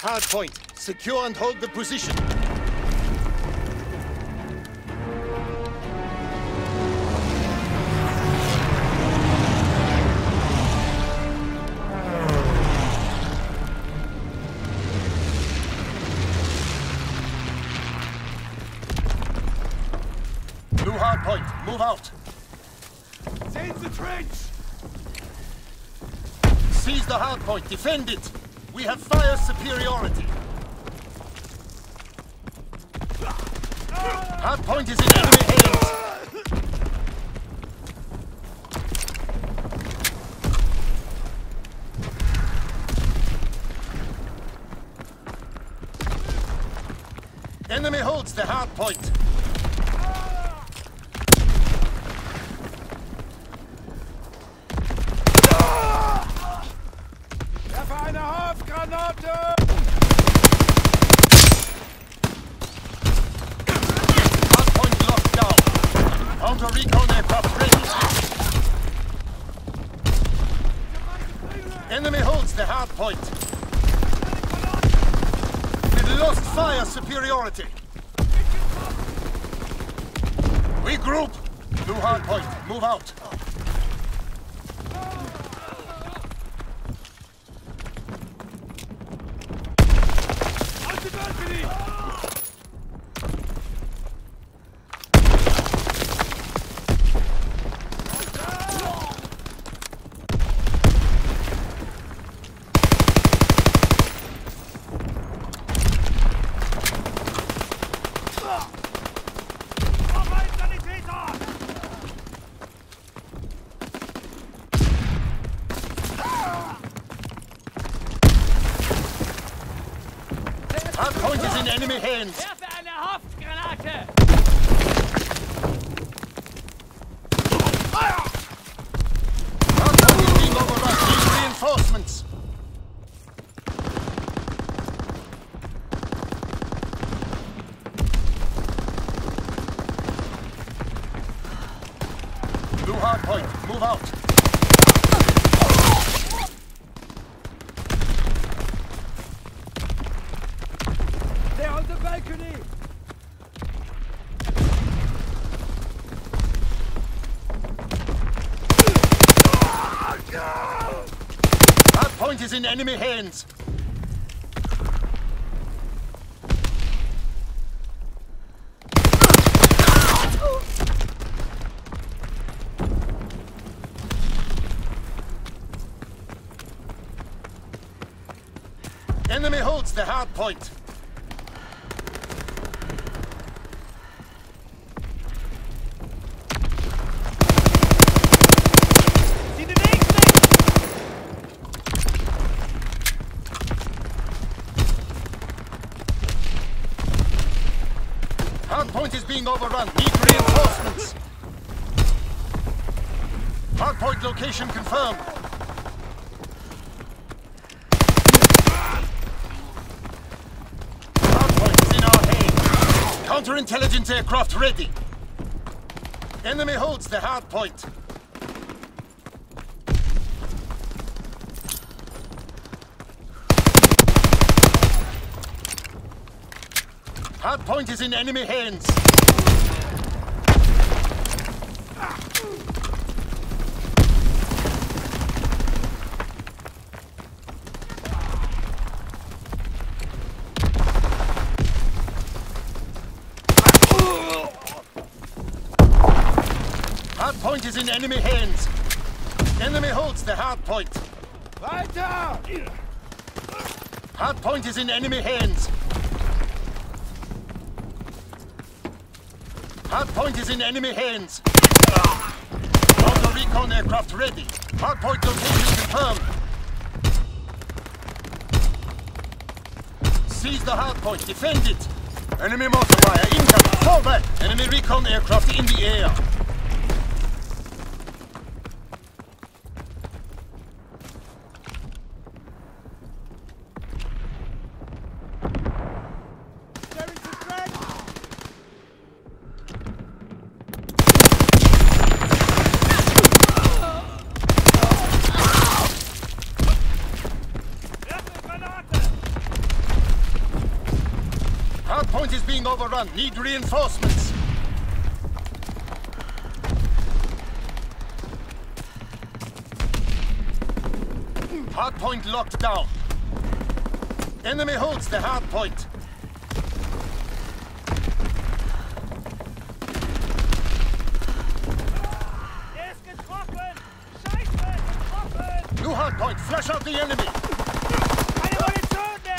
hard point. Secure and hold the position. Blue hard point. Move out. Seize the trench! Seize the hard point. Defend it. We have fire superiority. Hard point is in enemy hands. Enemy holds the hard point. Werfe eine Haftgranate! Hardpoint locked down. Counter recon aircraft ready. Enemy holds the hard point. We've lost fire superiority. Regroup. Blue hard point. Move out. Auf die Balkone! Hard point is in enemy hands. Werfe eine Haftgranate! Hard point is being overrun. Need reinforcements. Blue hard point. Move out. They're on the balcony! Hard point is in enemy hands. Enemy holds the hard point. Sie bewegen sich! Hard point is being overrun. Need reinforcements. Hard point location confirmed. Hard point is in our hands. Counterintelligence aircraft ready. Enemy holds the hard point. Hard point is in enemy hands. Hard point is in enemy hands. Enemy holds the hard point. Weiter! Hard point is in enemy hands. Hard point is in enemy hands. Counter recon aircraft ready. Hard point location confirmed. Seize the hard point. Defend it. Enemy mortar fire incoming. Fall back. Enemy recon aircraft in the air. There is the trench! Werfe Granate! Hardpoint is being overrun. Need reinforcements. Hardpoint locked down. Enemy holds the hardpoint. Er ist getroffen! Scheiße! Getroffen! New hardpoint. Flush out the enemy. Keine Munition mehr!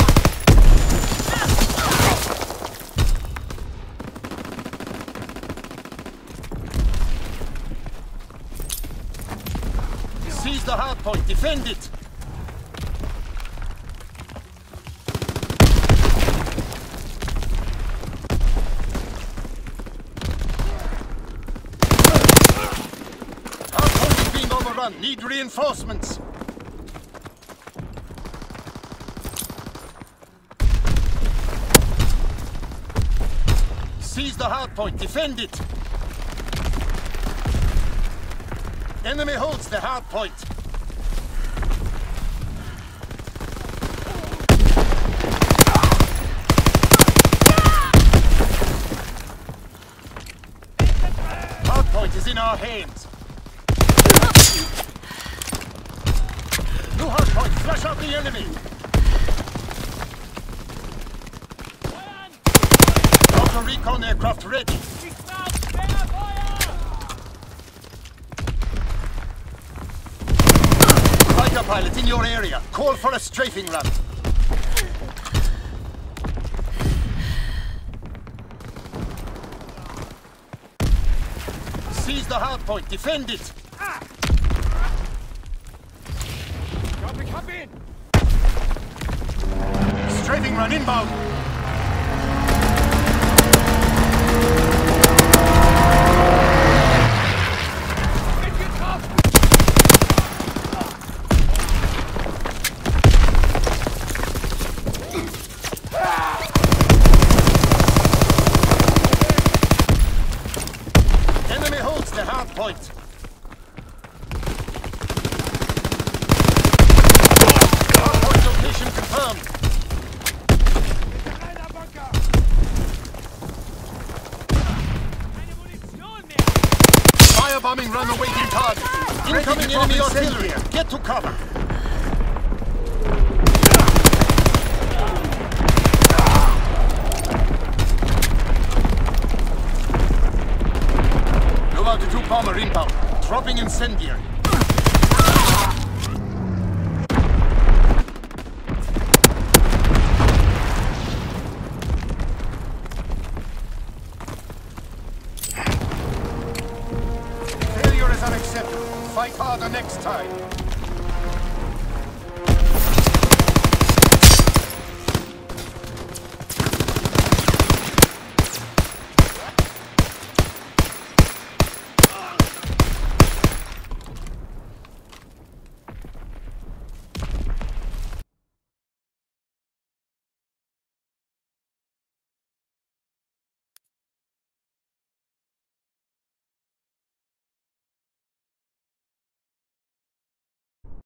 Seize the hardpoint. Defend it. Hardpoint is being overrun. Need reinforcements. Seize the hardpoint. Defend it. Enemy holds the hardpoint. Hardpoint is in our hands. New hardpoint. Flush out the enemy. Counter recon aircraft ready. Ich brauch Sperrfeuer! Fighter pilot in your area. Call for a strafing run. Seize the hardpoint. Defend it. Ich hab ihn! Strafing run inbound. Bin getroffen! Enemy holds the hardpoint. Hardpoint location confirmed. Kleiner Bunker! Keine Munition mehr! Firebombing run awaiting target. Incoming enemy artillery. Get to cover. Blue altitude bomber inbound. Dropping incendiary. Failure is unacceptable. Fight harder next time.